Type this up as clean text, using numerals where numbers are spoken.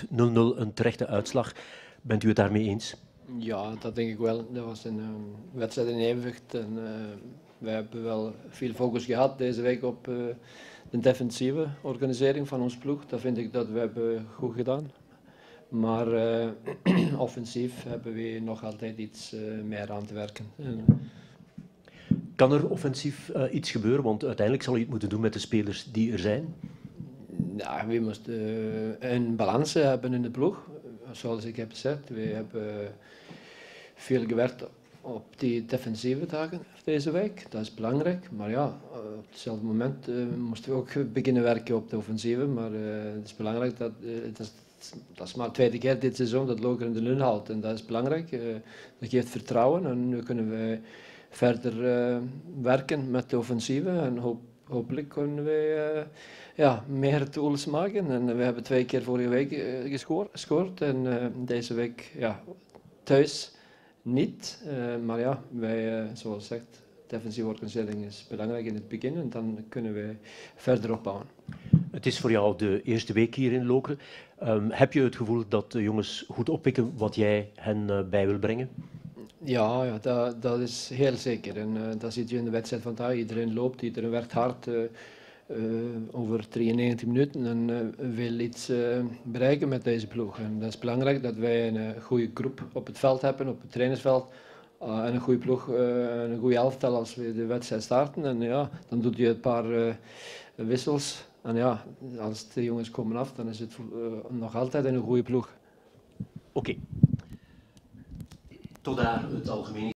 0-0 een terechte uitslag. Bent u het daarmee eens? Ja, dat denk ik wel. Dat was een wedstrijd in evenwicht en we hebben wel veel focus gehad deze week op de defensieve organisering van ons ploeg. Dat vind ik dat we hebben goed gedaan. Maar offensief hebben we nog altijd iets meer aan te werken. Kan er offensief iets gebeuren? Want uiteindelijk zal je het moeten doen met de spelers die er zijn. Ja, we moesten een balans hebben in de ploeg. Zoals ik heb gezegd, we hebben veel gewerkt op die defensieve taken deze week. Dat is belangrijk. Maar ja, op hetzelfde moment moesten we ook beginnen werken op de offensieve. Maar het is belangrijk dat is maar de tweede keer dit seizoen dat Lokeren de nul houdt. En dat is belangrijk. Dat geeft vertrouwen. En nu kunnen we verder werken met de offensieve. En hopelijk kunnen we meer tools maken. En we hebben 2 keer vorige week gescoord. En deze week thuis niet. Maar ja, wij, zoals gezegd, defensieve organisering is belangrijk in het begin. En dan kunnen we verder opbouwen. Het is voor jou de eerste week hier in Lokeren. Heb je het gevoel dat de jongens goed oppikken wat jij hen bij wil brengen? Ja, dat is heel zeker. En dat ziet je in de wedstrijd vandaag. Iedereen loopt, iedereen werkt hard over 93 minuten en wil iets bereiken met deze ploeg. En dat is belangrijk dat wij een goede groep op het veld hebben, op het trainersveld. En een goede ploeg, een goede elftal als we de wedstrijd starten. En ja, dan doe je een paar wissels. En ja, als de jongens komen af, dan is het nog altijd een goede ploeg. Oké. Tot daar het algemeen.